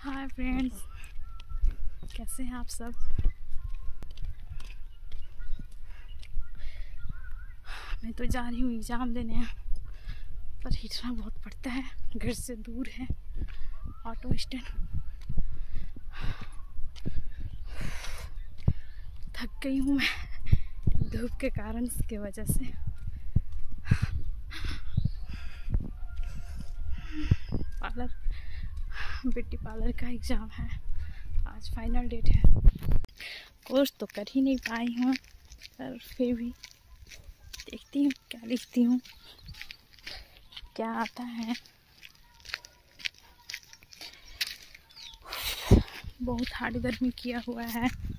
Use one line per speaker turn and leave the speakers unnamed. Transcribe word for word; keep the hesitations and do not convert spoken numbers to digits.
Hi friends, कैसे हैं आप सब। मैं तो जा रही हूँ एग्ज़ाम देने, पर हिटना बहुत पड़ता है, घर से दूर है ऑटो स्टैंड। थक गई हूँ मैं धूप के कारण की वजह से। पार्लर ब्यूटी पार्लर का एग्ज़ाम है, आज फाइनल डेट है। कोर्स तो कर ही नहीं पाई हूँ, पर फिर भी देखती हूँ क्या लिखती हूँ, क्या आता है। बहुत हार्ड गर्मी किया हुआ है।